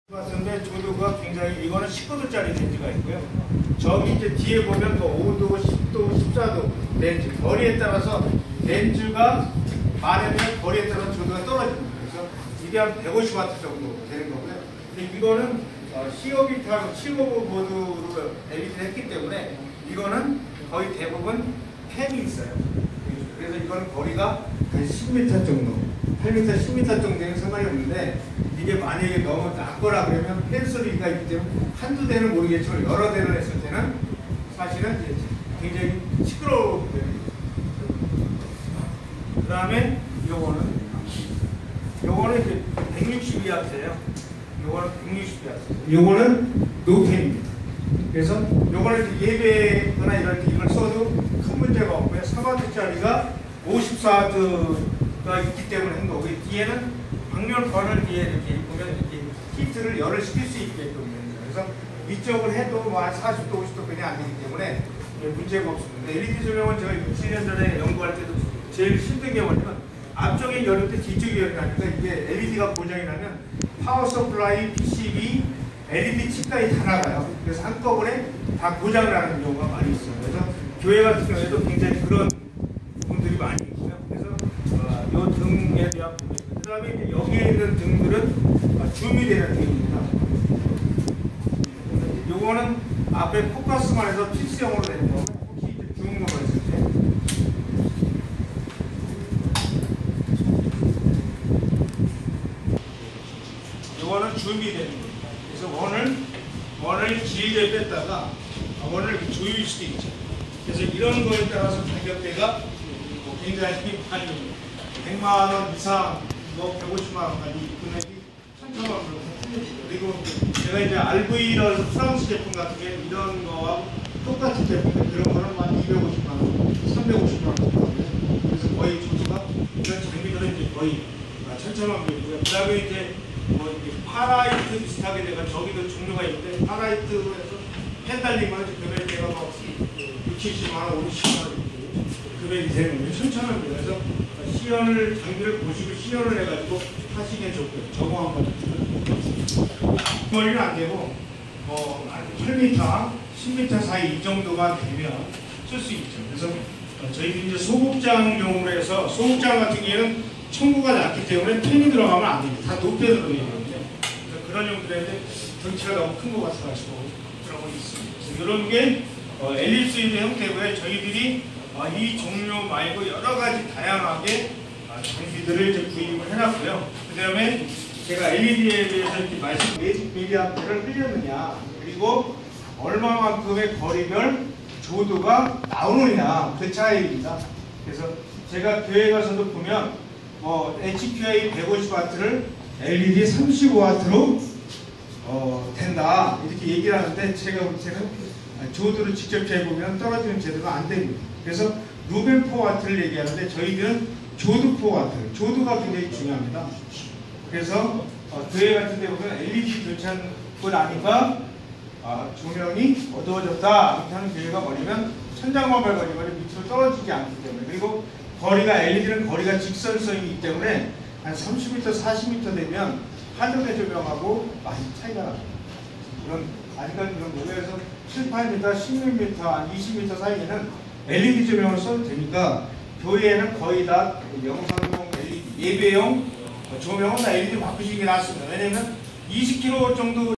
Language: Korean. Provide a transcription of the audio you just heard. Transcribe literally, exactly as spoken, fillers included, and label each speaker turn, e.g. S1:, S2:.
S1: 같은데 조도가 굉장히, 이거는 십구 도짜리 렌즈가 있고요. 저기 이제 뒤에 보면 뭐 오 도, 십 도, 십사 도 렌즈, 거리에 따라서 렌즈가 많으면 거리에 따라서 조도가 떨어집니다. 그래서 이게 한 백오십 와트 정도 되는 거고요. 근데 이거는 어, 씨오비트하고 칠오브 모드로 엘이디를 했기 때문에 이거는 거의 대부분 펜이 있어요. 그래서 이거는 거리가 한 십 미터 정도, 팔 미터, 십 미터 정도는 상관이 없는데, 이게 만약에 너무 낮거나 그러면 펜 소리가 있기 때문에 한두 대는 모르겠지만 여러 대를 했을 때는 사실은 이제 굉장히 시끄러워. 그 다음에 요거는 요거는 이제 백육십이 와트예요. 요거는 백육십이 와트. 요거는 노펜입니다. 그래서 요거는 예배거나 이럴 때 이걸 써도 큰 문제가 없고요. 삼 와트짜리가 오십사 와트가 있기 때문에 한 거고, 뒤에는 방열판을 뒤에 이렇게 보면 이렇게 히트를 열을 시킬 수 있게끔 됩니다. 그래서 위쪽을 해도 뭐 한 사십 도, 오십 도 그냥 안 되기 때문에 문제가 없습니다. 엘이디 조명은 제가 육, 칠 년 전에 연구할 때도 제일 힘든 게 뭐냐면 앞쪽에 열릴 때 뒤쪽에 열이 나니까, 이게 엘이디가 고장이 나면 파워 서플라이, 피씨비, 엘이디 칩까지 다 나가요. 그래서 한꺼번에 다 고장 나는 경우가 많이 있어요. 그래서 교회 같은 경우에도 굉장히 그런 부분들이 많이 있고요. 그래서 어, 이 등에 대한 부분, 그 다음에 이제 여기에 있는 등들은 줌이 되는 등입니다. 요거는 앞에 포커스만 해서 필수형으로 되는 거고, 혹시 이제 줌으로 했을 때 요거는 줌이 되는 겁니다. 그래서 원을 원을 길게 뺐다가 원을 이렇게 조일 수도 있죠. 그래서 이런 거에 따라서 가격대가 뭐 굉장히 많이 백만 원 이상, 뭐 백오십만 원까지 금액이 천천만 원으로 틀립니다. 그리고 제가 이제 알브이라서 프랑스 제품 같은 게 이런 거와 똑같은 제품인데 그런 거는 한 이백오십만 원, 삼백오십만 원 정도. 그래서 거의 조수가 이런 장비들은 이제 거의 천천만 원이고요. 그 다음에 이제 뭐 이제 파라이트 비슷하게 내가 저기도 종류가 있는데, 파라이트에서 펜 달리면 금액대가 막 육칠십만 원, 오십만 원 이렇게 금액이 되는 거예요. 천천합니다. 그래서 시연을, 장비를 보시고 시연을 해가지고 하시기에 좋고요. 적응한 거죠. 머리는 안 되고, 뭐, 팔 미터, 십 미터 사이 이 정도만 되면 쓸 수 있죠. 그래서 저희들이 이제 소극장용으로 해서, 소극장 같은 경우에는 청구가 낮기 때문에 펜이 들어가면 안 됩니다. 다 높게 들어가야 되거든요. 그래서 그런 용도인데 덩치가 너무 큰 것 같아가지고 그런 거 있습니다. 그래서 이런 게 어, 엘립스의 형태고요. 저희들이 어, 이 종류 말고 여러 가지 다양하게 어, 장비들을 이제 구입을 해놨고요. 그 다음에 제가 엘이디에 대해서 이렇게 말씀, 몇 밀리암페어를 흘렸느냐, 그리고 얼마만큼의 거리별 조도가 나오느냐, 그 차이입니다. 그래서 제가 교회 가서도 보면 뭐 에이치큐에이 백오십 와트를 엘이디 삼십오 와트로 어, 된다 이렇게 얘기를 하는데, 제가 볼 때는 조도를 직접 재보면 떨어지는 제도가 안 됩니다. 그래서 루멘 사 와트를 얘기하는데, 저희들은 조도 사 와트, 조도가 굉장히 중요합니다. 그래서 어, 교회 같은 데 보면 엘이디 교체한 것 아닌가, 아, 조명이 어두워졌다 이렇게 하는 교회가 뭐냐면 천장만 밟아지면 밑으로 떨어지지 않기 때문에, 그리고 거리가, 엘이디는 거리가 직선성이기 때문에 한 삼십 미터, 사십 미터 되면 하드웨어 조명하고 많이 차이가 납니다. 그런, 아직까지 그런 거에서 칠, 팔 미터, 십육 미터, 한 이십 미터 사이에는 엘이디 조명을 써도 되니까, 교회에는 거의 다 영상용 엘이디, 예배용 조명은 다 엘이디 바꾸시는 게 낫습니다. 왜냐면 이십 킬로와트 정도